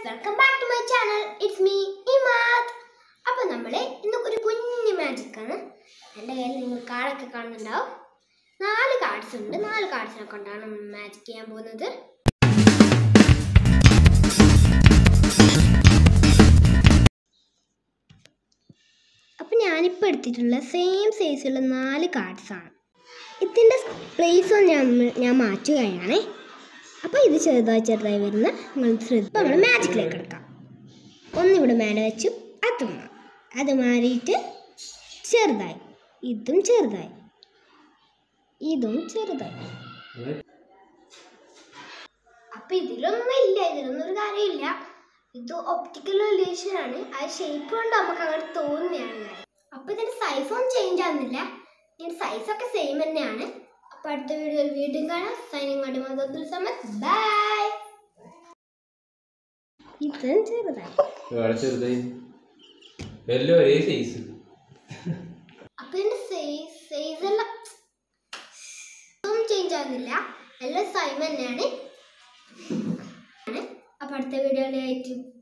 welcome back to my channel. It's me, Imath. അപ്പോൾ നമ്മൾ ഇന്ന് ഒരു കുഞ്ഞു മാജിക് ആണ്. എൻ്റെ കയ്യിൽ നിങ്ങൾ കാർഡൊക്കെ കാണുന്നുണ്ടാവും. 4 കാർഡ്സ് ഉണ്ട്. 4 കാർഡ്സിനെ കൊണ്ടാണ് നമ്മൾ മാജിക് ചെയ്യാൻ പോകുന്നത്. അപ്പോൾ ഞാനിപ്പോൾ എടുത്തിട്ടുള്ള സെയിം സൈസുള്ള 4 കാർഡ്സ് ആണ്. ഇതിൻ്റെ പ്ലേസ് ഞാൻ മാറ്റുകയാണ്. അപ്പോൾ ഇത് ചെറുതായി വരുന്ന നിങ്ങൾ ശ്രദ്ധിക്കുക. നമ്മൾ മാജിക്കിലേക്ക് എടുക്കാം. ഒന്നിവിടെ മേലെ വെച്ചു, അത് മാറിയിട്ട് ചെറുതായി, ഇതും ചെറുതായി. അപ്പം ഇതിലൊന്നും ഒരു കാര്യമില്ല. ഇത് ഒപ്റ്റിക്കൽ ഇല്യൂഷൻ ആണ്. അത് ഷേപ്പ് കൊണ്ട് നമുക്ക് അങ്ങനെ തോന്നുന്നതാണ്. അപ്പം ഇതിൻ്റെ സൈസ് ഒന്നും ചേഞ്ച് ആകുന്നില്ല. ഇതിൻ്റെ സൈസൊക്കെ സെയിം തന്നെയാണ്. അപ്പോൾ അടുത്ത വീഡിയോയിൽ വീണ്ടും കാണാം. സൈനിങ് സമയത്ത് ബൈ. ഇതും ചെറുതായി. അപ്പൊ ഇതിന്റെ സൈസ് എല്ലാം ഒന്നും ചേഞ്ച് ആകുന്നില്ല. എല്ലാം സെയിം തന്നെയാണ്. അപ്പൊ അടുത്ത വീഡിയോയിലായിട്ട്